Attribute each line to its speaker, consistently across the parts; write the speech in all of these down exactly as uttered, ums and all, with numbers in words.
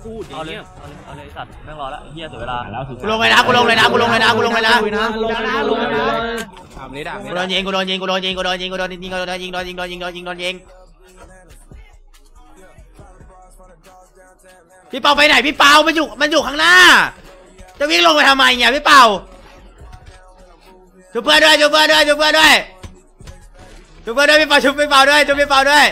Speaker 1: พูดเอาเลยเอาเลยสัตว์แม่งรอละเฮียเสียเวลา
Speaker 2: กูลงเลยนะกูลงเลยนะกูลงเลยนะกูลงเลยนะ
Speaker 3: ลงนะลงนะ
Speaker 2: กูโดนยิงกูโดนยิงกูโดนยิงกูโดนยิงกูโดนยิงกูโดนยิงโดนยิงโดนยิงโดนยิงโดนยิงพี่เปาไปไหนพี่เปามันอยู่มันอยู่ข้างหน้าจะวิ่งลงไปทำไมเนี่ยพี่เปาช่วยเพื่อนด้วยช่วยเพื่อนด้วยช่วยเพื่อนด้วยช่วยเพื่อนด้วยพี่เปาช่วยพี่เปาด้วยช่วยพี่เปาด้วย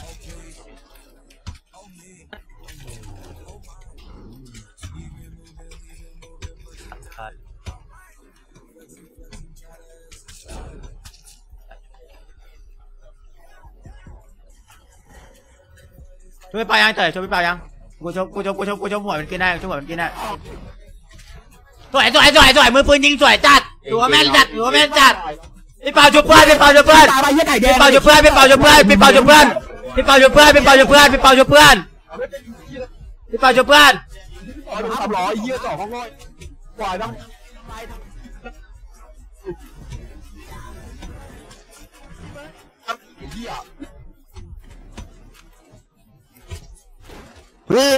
Speaker 2: ช่วยพี่เปายังเต๋อช่วยพี่เปายังกูชกกูชกกูชกกูชกหัวมันกินได้ชกหัวมันกินได้สวยสวยสวยสวยมือปืนยิงสวยจัดหัวแม่นจัดหัวแม่นจัดพี่เปาช่วยเพื่อนพี่เปาช่วยเพื่อนพี่เปาช่วยเพื่อนพี่เปาช่วยเพื่อนพี่เปาช่วยเพื่อนพี่เปาช่วยเพื่อนพี่เปาช่วยเพื่อนพี่เปาช่วยเพื่อนพี่เปาช่วยเพื่อน
Speaker 3: ทำร้อยเยี่ยสองข้างน้อยปล่อยต้องเฮ้ย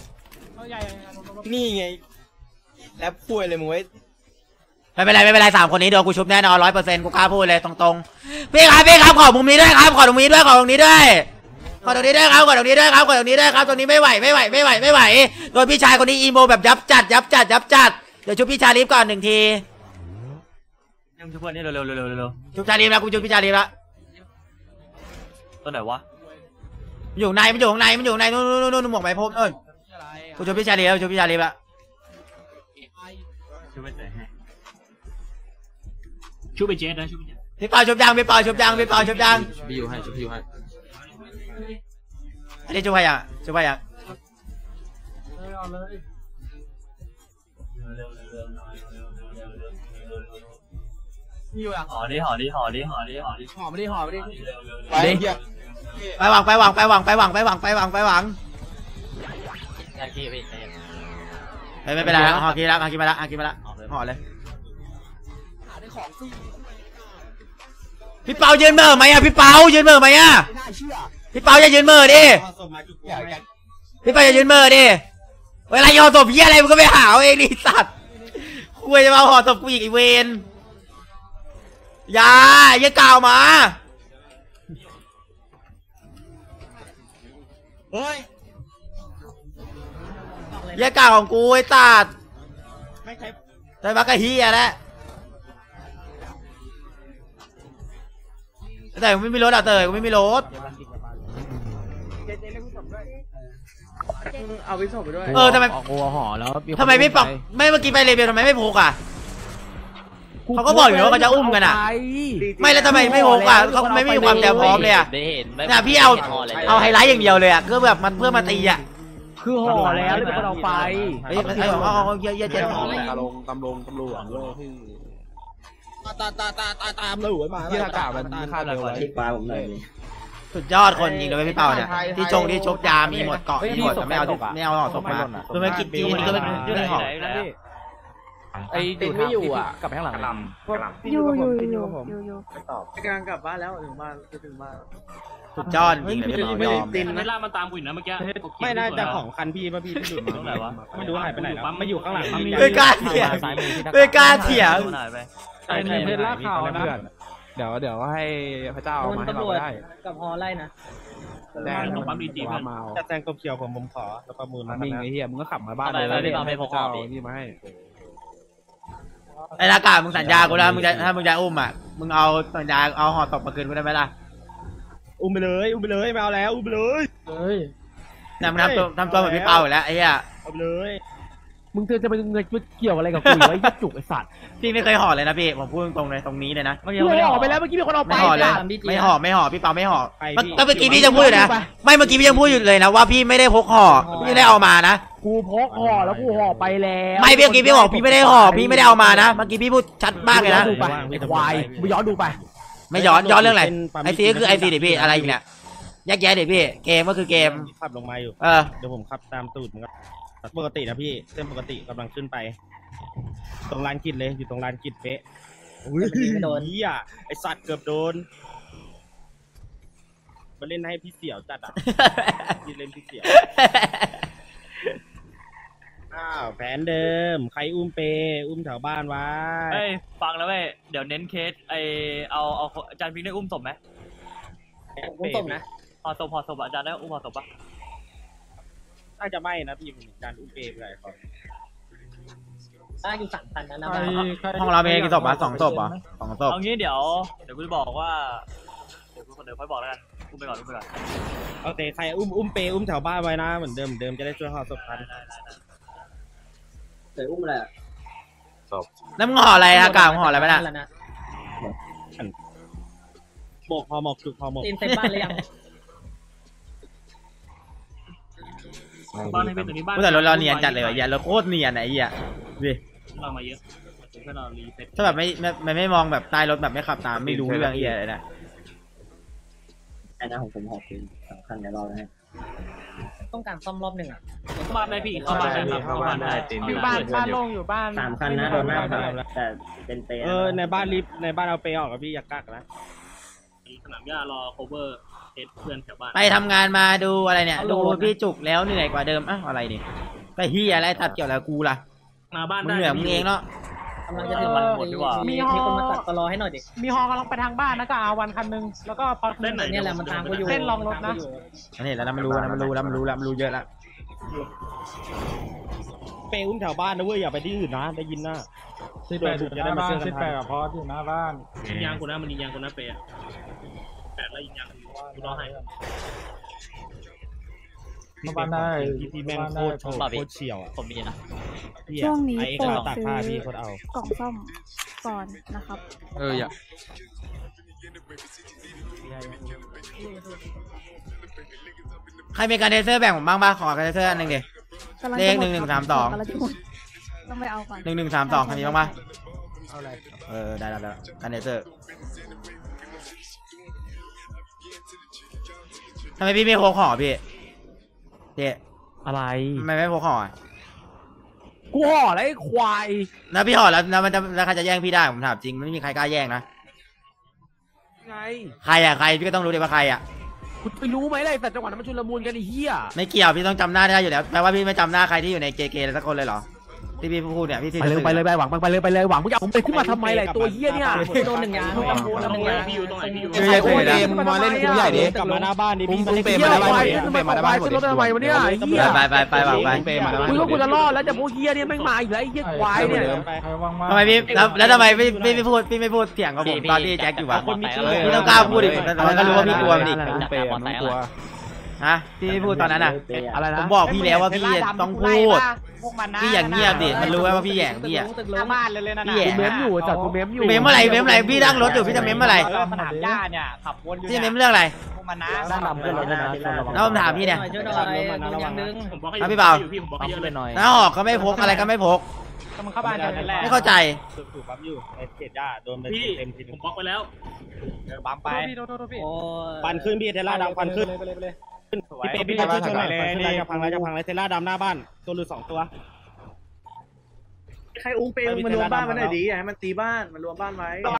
Speaker 3: นี่ไงแล้วพูดเลยมึงไว้
Speaker 2: ไม่เป็นไรไม่เป็นไรสามคนนี้โดนกูชุบแน่นอนร้อยเปอร์เซ็นต์กูกล้าพูดเลยตรงๆพี่ครับพี่ครับขอมุมนี้ด้วยครับขอตรงนี้ด้วยขอตรงนี้ด้วยขอตรงนี้ด้วยครับขอตรงนี้ด้วยครับขอตรงนี้ด้วยครับตรงนี้ไม่ไหวไม่ไหวไม่ไหวไม่ไหวโดนพี่ชายคนนี้อีโมแบบยับจัดยับจัดยับจัดเดี๋ยวชุบพี่ชายรีบก่อนหนึ่งที
Speaker 1: ยังชุบเพื่อนนี่เร็วเร็วเร็วเร็ว
Speaker 2: ชุบชายรีบแล้วกูชุบพี่ชายรีบแล้ว
Speaker 1: ตัวไหนวะ
Speaker 2: อยู่ในมันอยู่ข้างในมันอยู่ในนู่นนู่นนู่นหมวกใบพรมเอ้ยกูชุบพี่ชายรีบแล้วชุบพี่ชายรีบแล้ว
Speaker 1: ชุบไปเตะชุบไปเจสนะชุบไปเจส
Speaker 2: พี่เปาชุบยังพี่เปาชุบยังพี่เปาชุบยัง
Speaker 4: ชุบพี่อยู่ให้ชุบพี่อยู่ให้
Speaker 2: อันนี้ชุบใครอ่ะชุบใครอ่ะ
Speaker 1: ห่อดิห่อดิห่อดิห่อดิห่อดิ
Speaker 3: ห่อไม่ได้ห่อไม่ได้
Speaker 2: ไปไปหวังไปหวังไปหวังไปหวังไปหวังไปหวังไปหวังไม่ไม่เป็นไรห่อกินแล้วห่อกินมาแล้วห่อกินมาแล้วห่อเลยพี่เปายืนเมื่อไหมอ่ะพี่เปายืนเมื่อไหมอ่ะพี่เปาจะยืนเมื่อดิพี่เปาจะยืนเมื่อดิเวลาห่อศพยี่อะไรมึงก็ไปหาเองดิสัตว์คุยจะมาห่อศพกูอีกไอเวนอย่าอย่ากล่าวมา
Speaker 3: เฮ้ย
Speaker 2: อย่ากล่าวของกูไอ้สัตว์ไม่ใช่แต่มากระเฮียแหละแต่กูไม่มีรถอ่ะเตยกูไม่มีรถ
Speaker 3: เอาวิศวไปด้วย
Speaker 2: เออทำไม
Speaker 3: กูห่อแล้ว
Speaker 2: ทำไมไม่ปอกไม่เมื่อกี้ไปเลเบลทำไมไม่พกอ่ะเขาก็บอกอยู่ว่าเขาจะอุ้มกันอ่ะไม่แล้วทำไมไม่พกอ่ะเขาไม่มีความเตรียมพร้อมเลยอ่ะเนี่ยพี่เอาเอาไฮไลท์อย่างเดียวเลยอ่ะเพื่อแบบมันเพื่อมาตีอ่ะ
Speaker 3: คือห่อแล้วเลยมันเอาไป
Speaker 2: ไอ้ไอ้ของเขาเยอะเยอะเจ็ดห่อเลย
Speaker 4: ตำลงตำลงตำรวจเลย
Speaker 3: ตาตาตาตาตามเลยหัวมา
Speaker 4: ที่อากาศมันคาดเร็วเลย
Speaker 1: ที่ปลาผมเลย
Speaker 2: สุดยอดคนยิงเลยพี่เปาเนี่ยที่ชงที่ชกยามีหมดเกาะมีหมดแต่ไม่เอาไม่เอาห่อศพมาคือไม่กินจีนี่ก็ไม่ยุ่งห่อ
Speaker 4: ไอ้ดูไม่อยู่อ่ะกลับไปข้างหลังล
Speaker 5: ำอยู่อยู่อยู่อยู่อยู่
Speaker 3: ไม่ตอบกำลังกลับบ้านแล้วถึงบ้านถึงบ้าน
Speaker 2: สุดยอดจริงเลยพี่เปายอม
Speaker 1: ไม่ล่ามันตามกูอยู่นะเมื่อกี้
Speaker 3: ไม่น่าจะของคันพี่ป่ะพี่ที่หลุดมาตรงไหนวะไม่รู้หายไปไหนแล้วไม่อยู่ข้างหลัง
Speaker 2: ไม่กล้าเถียงไม่กล้าเถียง
Speaker 3: ไอ้เพชรลากเขานะเดี๋ยวเดี๋ยวให้พระเจ้ามาให้เราได้
Speaker 5: กับฮอไล่นะ
Speaker 3: แดงตรงปั๊มดีจีมาจะแซงกบเขียวผมผมขอแล้วประมูลมามิงไอ้เหี้ยมึงก็ขับมาบ้านเลย
Speaker 1: ไม่ต้องไปพกของ
Speaker 3: นี่มาให้
Speaker 2: ไอ้ลากามึงสัญญากูแล้วมึงจะถ้ามึงจะอุ้มอ่ะมึงเอาสัญญาเอาห่อศพมาคืนกูได้ไหมล่ะ
Speaker 3: อุ้มไปเลยอุ้มไปเลยไม่เอาแล้วอุ้มไปเลย
Speaker 5: เฮ้ย
Speaker 2: นำทำตัวทำตัวเหมือนพี่เปาแล้วไอ้เหี้ย
Speaker 3: เอาไปเลย
Speaker 5: มึงเธอจะไปเงินเกี่ยวอะไรกับกูไอ้ยัดจุกไอ้สัตว์
Speaker 2: พี่ไม่เคยห่อเลยนะพี่ผมพูดตรงเลยตรงนี้เลยนะ
Speaker 5: เมื่อกี้ไม่ห่อไปแล้วเมื่อกี้มีคนเอาไป
Speaker 2: ไม่ห่อเลยไม่ห่อไม่ห่อพี่เปาไม่ห่อก็เมื่อกี้พี่ยังพูดอยู่นะไม่เมื่อกี้พี่ยังพูดอยู่เลยนะว่าพี่ไม่ได้พกห่อพี่ไม่ได้เอามานะ
Speaker 5: กูพกห่อแล้วกูห่อไปแล้ว
Speaker 2: ไม่เมื่อกี้พี่บอกพี่ไม่ได้ห่อพี่ไม่ได้เอามานะเมื่อกี้พี่พูดชัดมากเลยนะ
Speaker 5: ไอ้ควายมึงย้อนดูไป
Speaker 2: ไม่ย้อนย้อนเรื่องอะไรไอซีก็คือไอซีเดี๋ยวพี่อะไรอีกเนี่ยแยกแยะเดี๋ยวพี่เกมก็คือเกม
Speaker 3: ขับลงมาอยู่
Speaker 2: เออ
Speaker 3: เดี๋ยวผมขับตามตูดมันก็ปกตินะพี่เส้นปกติกำลังขึ้นไปตรงลานกิจเลยอยู่ตรงลานกิจเป๊ะ
Speaker 5: ไม่โดน
Speaker 3: นี่อ่ะไอสัตว์เกือบโดนมาเล่นให้พี่เสี่ยวจัดอ่ะพี่เล่นพี่เสี่ยวแผนเดิมใครอุ้มเปอุ้มแถวบ้านไว้
Speaker 1: เฮ้ยฟังแล้วเว้ยเดี๋ยวเน้นเคสไอเอาเอาอาจารย์พิงค์ได้อุ้มศพไหม
Speaker 6: ผมตบนะ
Speaker 1: พอศพพอศพอาจารย์ได้อุ้มพอศพปะ
Speaker 3: น่าจะไม่นะพี่มันการอุ้มเปไปไหนก่อน
Speaker 6: ได้อยู่สามพันนะนะ
Speaker 2: ห้องเรามีกี่ศพวะสองศพเหรอสองศพ
Speaker 1: เอางี้เดี๋ยวเดี๋ยวกูจะบอกว่าเดี๋ยวกูเดี๋ยวค่อยบอกแล้วกันอุ้มไปก่อนอุ้มไปก่อน
Speaker 3: โอเคใครอุ้มอุ้มเปอุ้มแถวบ้านไว้นะเหมือนเดิมเหมือนเดิมจะได้ช่วยห่อศพทัน
Speaker 6: เตยอุ้มอะไร
Speaker 2: น้ำงออะไรฮะกาวห่ออะไรไปน่ะ
Speaker 3: หมกห่อหมกจุกห่อหมก
Speaker 6: ตีนเซ็ตบ้านเลยยัง
Speaker 1: บ้านให้เป็นตัวนี้บ้าน
Speaker 2: กูแต่รถเราเนียนจัดเลยวะเหี้ยรถโคตรเนียนไอ้เหี้ยดิ
Speaker 1: เรามาเยอะเพื่อเรารีเซ็ต
Speaker 2: ถ้าแบบไม่ไม่ไม่ไม่มองแบบใต้รถแบบไม่ขับตามไม่รู้เรื่องเหี้ยเลยนะ
Speaker 6: ไอ้นะของผมหอบคืนสำคัญในรอนะต้องการซ่อมรอบหนึ่งอ่ะ
Speaker 1: เข้าบ้านได้พี่เข้าบ้านได้ครับเข้าบ้านได้
Speaker 5: อยู่บ้านบ้านโล่งอยู่บ้าน
Speaker 6: สามคันนะโดนหน้าแต่เป็นเตะ
Speaker 3: เออในบ้านรีบในบ้านเอาเปออกกับพี่อยากกักนะ
Speaker 1: สนามหญ้ารอ cover เทสเพื่อนแถวบ้าน
Speaker 2: ไปทำงานมาดูอะไรเนี่ยดูพี่จุกแล้วเหนื่อยกว่าเดิมอ้าวอะไรนี่ไปเหี้ยอะไรตัดเกี่ยวอะไรกูล่ะ
Speaker 1: มาบ้าน
Speaker 2: มึง
Speaker 1: ได้
Speaker 2: เหนื่อยมึงเองเนาะ
Speaker 6: กำลังจะถึงวันหมดดีกว่ามีคนมาตัดตลอให้หน่อยดิ
Speaker 5: มีฮอกำลังไปทางบ้านนะก็เอาวันคันนึงแล้วก็พอ
Speaker 1: เล่นไหน
Speaker 6: เนี่ยแหละมันตามกูอยู่
Speaker 5: เส้นลองรถนะ
Speaker 2: อันนี้แล้วนะมันรู้นะมันรู้แล้วมันรู้แล้วมันรู้เยอะแล้ว
Speaker 3: เปอุ้มแถวบ้านนะเว้ยอย่าไปที่อื่นนะได้ยินนะ
Speaker 7: สิบแปดอยู่หน้าบ้านสิบแปดกับพอสอยู่หน้าบ้าน
Speaker 1: ยิงยางกูนะมันยิงยางกูนะเปย์แปดแล้วยิงยางกูรอให้
Speaker 7: หน้าบ้านได้
Speaker 3: พี่พี่แม่งโคตรโคตรเฉียวอ่ะ
Speaker 1: ผมมีนะ
Speaker 8: ช่วงนี้
Speaker 3: ไอ้
Speaker 8: โปร
Speaker 3: กระ
Speaker 8: ด
Speaker 3: ตาก
Speaker 8: ซื้อ
Speaker 3: ผ้าพี่โคตรเอา
Speaker 8: กล่องซ่อมก่อนนะครับ
Speaker 4: เอออย่า
Speaker 2: ใครมีการเทเซอร์แบ่งผมบ้างบ้างขอการเทเซอร์อันหนึ่งดิ
Speaker 8: กำลัง
Speaker 2: เล
Speaker 8: จะ
Speaker 2: ขหนึ่งหนึ่งสามสอง
Speaker 8: กำลังจะหมดต้องไปเอาก่อน
Speaker 2: หนึ่งหนึ่งสามสองใครมีบ้างปะ
Speaker 5: เอาอะไร
Speaker 2: เออได้แล้วได้แล้วการเทเซอร์ทำไมพี่ไม่พกห่อพี่เจ๊
Speaker 5: อะไร
Speaker 2: ทำไมไม่พกห่ออ่ะ
Speaker 5: กูห่ออะไรไอ้ควาย
Speaker 2: แล้วพี่ห่อแล้วแล้วมันจะแล้วใครจะแย่งพี่ได้ผมถามจริงไม่มีใครกล้าแย่งนะ
Speaker 5: ไง
Speaker 2: ใครอ่ะใครพี่ก็ต้องรู้ดิว่าใครอ่ะ
Speaker 5: คุณไปรู้ไหมอะไรแต่จังหวะนั้นมันชุลมุนกันไอ้เหี้ย
Speaker 2: ไม่เกี่ยวพี่ต้องจำหน้าได้อยู่แล้วแปลว่าพี่ไม่จำหน้าใครที่อยู่ในเจเกสักคนเลยเหรอที่พี่พูดเนี่ยพี่
Speaker 5: ไปเลยไปเลยไปหวังไปเลยไปเลยหวังมึงจะเอาผมไปขึ้นมาทำไมล่ะตัวเหี้ยเนี่ย
Speaker 6: โดนหนึ่งยางโดนหนึ่งยาง
Speaker 1: พี่อยู่ตรงไหนพี่อยู่
Speaker 5: ใครโอ้ยเดมมาเล่นกูใหญ่ดิ
Speaker 3: กลับมาหน้าบ้านดิพี่
Speaker 5: มึงเปย์มาได้ไหมมึงเปย์มาได้ไหมขึ้นรถทำไมวะเนี่ยไอ้เหี้ย
Speaker 2: ไปไปไปหวังไป
Speaker 5: มึงว่ากูจะรอดแล้วแต่พวกเหี้ยเนี่ยแม่งมาอีกแล้วไอ้เหี้ยควายเนี่ย
Speaker 7: ใครว่างๆ
Speaker 2: ทำไมพี่แล้วแล้วทำไมพี่พี่ไม่พูดพี่ไม่พูดเสียงกับผมตอนที่แจ็คอยู่วะพี่ต้องกล้าพูดดิแต่มันก็รู้ว่าพี่กลัวมันดิ
Speaker 5: เปย์มันกลัว
Speaker 2: ฮะพี่ไม่พูดตอนนั้นอ่ะ
Speaker 5: อะไรนะ
Speaker 2: ผมบอกพี่แล้วว่าพี่ต้องพูดพี่อย่างเงียบดิมันรู้ว่าพี่แหย่งพี่อ่ะ
Speaker 6: หน้าบ้านเลยเลยนะ
Speaker 2: พี่แหย่ง
Speaker 5: กูเมม
Speaker 2: นะ
Speaker 5: อยู่จัดกูเมมอยู่
Speaker 2: เมมอะไรเมมอะไรพี่นั่งรถอยู่พี่จะเมมอะไร
Speaker 7: สนามหญ้าเนี่ย
Speaker 6: ขับวนอยู่
Speaker 2: พี่จะเมมเรื่องอะไร
Speaker 6: พวกมันนะ
Speaker 5: ด้านนำขึ้นรถด้วยนะ
Speaker 2: แล้วผมถามพี่เนี่ย
Speaker 6: ช่วยหน่อยโดนยางนึง
Speaker 1: ผมบอกให้
Speaker 2: เอาพี่เปา
Speaker 1: อยู่พี่ผมบอกให้เยอะเลย
Speaker 5: หน่อย
Speaker 2: น้าหอกก็ไม่พกอะไรก็ไม่พก
Speaker 6: ก็มึงเข้าบ้านกันนั่นแหละ
Speaker 2: ไม่เข้าใจ
Speaker 3: ถูกปั๊บอยู่ไอ้เศษหญ้าโดนไป
Speaker 1: พี่
Speaker 3: เต็มที
Speaker 1: ผมบล็อกไปแล้ว
Speaker 6: บัมไปโอ้
Speaker 3: ฟันขึ้นพี่เทล่าดำฟันขึ้นพี่เปพี่ช่วยช่วยหน่อยเลยนี่จะพังแล้วจะพังแล้วเทล่าดำหน้าบ้านตัวหรือสองตัว
Speaker 9: ใครอุ้งเปย์มันรวมบ้านมันหน่อยดีอย่าให้มันตีบ้านมันรวมบ้านไว้